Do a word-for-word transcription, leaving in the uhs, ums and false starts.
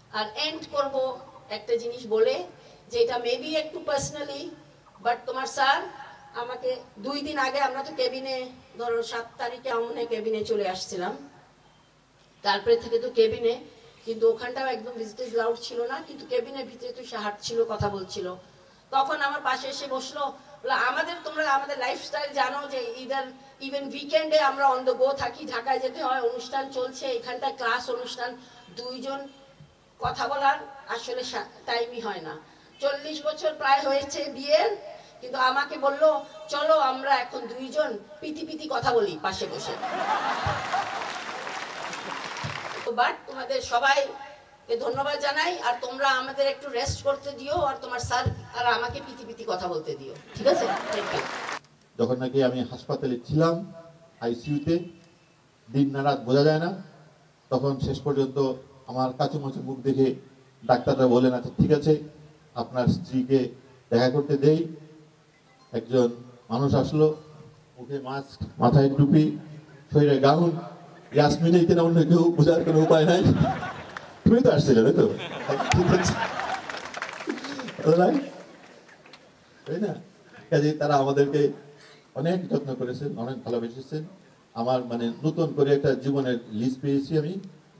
আর and করব একটা জিনিস বলে, যেটা মেবি একটু পার্সোনালি, বাট তোমার স্যার আমাকে দুই দিন আগে, আমরা তো কেবিনে ধরো সাত তারিখে আমরা কেবিনে চলে আসছিলাম, তারপরে থেকে তো কেবিনে, কিন্তু ওখানটাও একদম ভিজিটার্স লাউড ছিল না, কিন্তু কেবিনের ভিতরে তো সে হাঁটছিল, কথা বলছিল। তখন আমার পাশে এসে বসলো, বলে আমাদের তোমরা আমাদের লাইফস্টাইল জানো যে ইদার ইভেন উইকেন্ডে আমরা অন দ্য গো থাকি, ঢাকায় যেতে হয়, অনুষ্ঠান চলছে এখানটা, ক্লাস অনুষ্ঠান, দুইজন কথা বলার আসলে টাইমই হয় না। চল্লিশ বছর প্রায় হয়েছে বিয়ের, কিন্তু আমাকে বলল চলো আমরা এখন দুইজন পিটি পিটি কথা বলি পাশে বসে। বাট তোমাদের সবাইকে ধন্যবাদ জানাই, আর তোমরা আমাদের একটু রেস্ট করতে দিও, আর তোমার স্যার আর আমাকে পিটি পিটি কথা বলতে দিও, ঠিক আছে? Thank you. যখন নাকি আমি হাসপাতালে ছিলাম আইসিইউতে, দিন না রাত বোঝা যায় না, তখন শেষ পর্যন্ত আমার কাচুমাচু মুখ দেখে ডাক্তাররা বলেন, আচ্ছা ঠিক আছে আপনার স্ত্রীকে দেখা করতে দেই। একজন মানুষ আসলো, মুখে মাস্ক, মাথায় টুপি, শরীরে গাউন, ইয়াসমিনেই কিনা অন্য কেউ বোঝার কোনো উপায় নাই। তুমি তো আসছিলে তাই তো, ঠিক আছে তাই না? কাজে তারা আমাদেরকে অনেক যত্ন করেছেন, অনেক ভালোবেসেছেন। আমার মানে নতুন করে একটা জীবনের লিজ পেয়েছি আমি।